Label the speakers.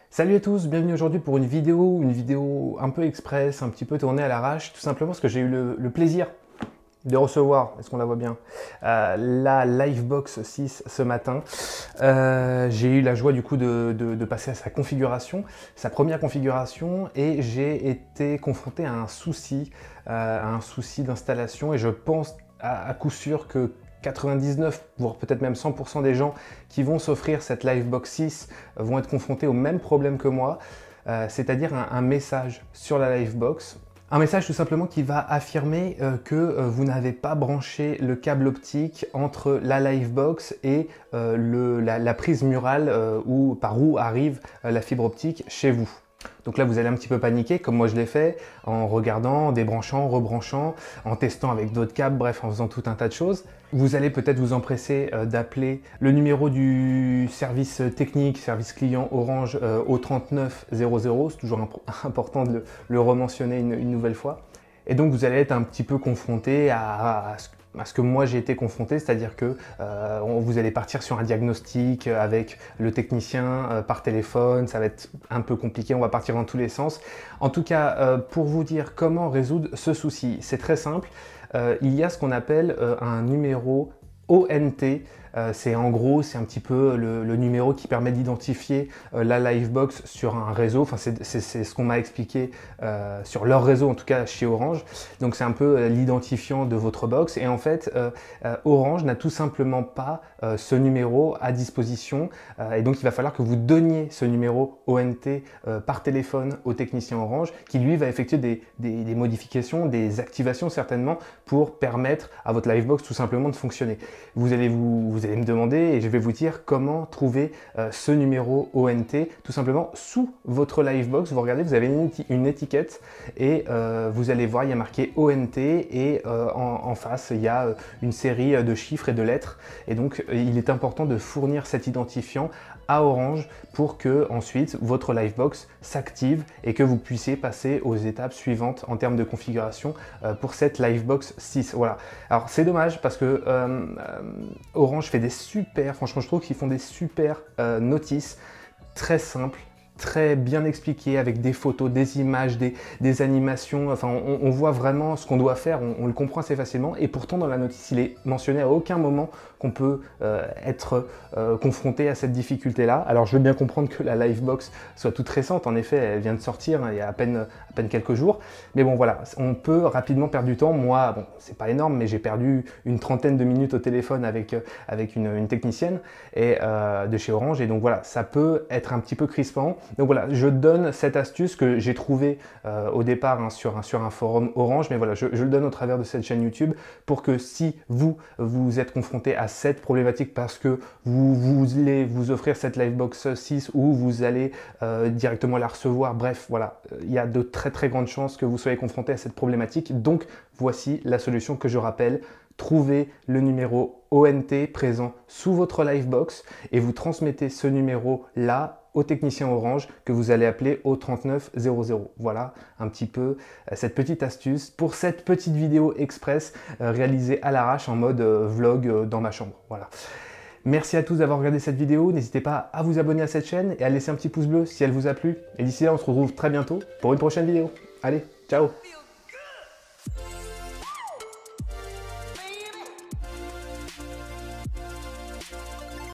Speaker 1: Salut à tous, bienvenue aujourd'hui pour une vidéo un peu express, un petit peu tournée à l'arrache, tout simplement parce que j'ai eu le plaisir de recevoir, est-ce qu'on la voit bien, la Livebox 6 ce matin. J'ai eu la joie du coup de passer à sa configuration, sa première configuration, et j'ai été confronté à un souci d'installation, et je pense à coup sûr que 99, voire peut-être même 100% des gens qui vont s'offrir cette Livebox 6 vont être confrontés au même problème que moi, c'est-à-dire un message sur la Livebox. Un message tout simplement qui va affirmer que vous n'avez pas branché le câble optique entre la Livebox et la prise murale par où arrive la fibre optique chez vous. Donc là, vous allez un petit peu paniquer, comme moi je l'ai fait, en regardant, en débranchant, rebranchant, en testant avec d'autres câbles, bref, en faisant tout un tas de choses. Vous allez peut-être vous empresser d'appeler le numéro du service technique, service client Orange au 3900, c'est toujours important de le rementionner une nouvelle fois. Et donc vous allez être un petit peu confronté à ce que moi j'ai été confronté, c'est-à-dire que vous allez partir sur un diagnostic avec le technicien par téléphone, ça va être un peu compliqué, on va partir dans tous les sens. En tout cas, pour vous dire comment résoudre ce souci, c'est très simple. Il y a ce qu'on appelle un numéro ONT. C'est un petit peu le numéro qui permet d'identifier la Livebox sur un réseau. Enfin, c'est ce qu'on m'a expliqué sur leur réseau, en tout cas chez Orange. Donc c'est un peu l'identifiant de votre box. Et en fait, Orange n'a tout simplement pas ce numéro à disposition. Et donc il va falloir que vous donniez ce numéro ONT par téléphone au technicien Orange, qui lui va effectuer des modifications, des activations certainement, pour permettre à votre Livebox tout simplement de fonctionner. Vous allez me demander, et je vais vous dire comment trouver ce numéro ONT, tout simplement sous votre Livebox. Vous regardez, vous avez une étiquette et vous allez voir, il y a marqué ONT et en face, il y a une série de chiffres et de lettres. Et donc, il est important de fournir cet identifiant à Orange pour que ensuite votre Livebox s'active et que vous puissiez passer aux étapes suivantes en termes de configuration pour cette Livebox 6. Voilà. Alors c'est dommage parce que Orange fait franchement je trouve qu'ils font des super notices très simples, très bien expliqué avec des photos, des images, des animations. Enfin, on voit vraiment ce qu'on doit faire, on le comprend assez facilement. Et pourtant, dans la notice, il est mentionné à aucun moment qu'on peut être confronté à cette difficulté-là. Alors, je veux bien comprendre que la Livebox soit toute récente. En effet, elle vient de sortir, hein, il y a à peine quelques jours. Mais bon, voilà, on peut rapidement perdre du temps. Moi, bon, c'est pas énorme, mais j'ai perdu une trentaine de minutes au téléphone avec une technicienne de chez Orange. Et donc voilà, ça peut être un petit peu crispant. Donc voilà, je donne cette astuce que j'ai trouvée au départ hein, sur un forum Orange, mais voilà, je le donne au travers de cette chaîne YouTube pour que si vous êtes confronté à cette problématique parce que vous voulez vous offrir cette Livebox 6 ou vous allez directement la recevoir, bref, voilà, il y a de très grandes chances que vous soyez confronté à cette problématique. Donc voici la solution que je rappelle. Trouvez le numéro ONT présent sous votre Livebox et vous transmettez ce numéro-là au technicien Orange que vous allez appeler au 3900. Voilà un petit peu cette petite astuce pour cette petite vidéo express réalisée à l'arrache en mode vlog dans ma chambre. Voilà. Merci à tous d'avoir regardé cette vidéo. N'hésitez pas à vous abonner à cette chaîne et à laisser un petit pouce bleu si elle vous a plu. Et d'ici là, on se retrouve très bientôt pour une prochaine vidéo. Allez, ciao!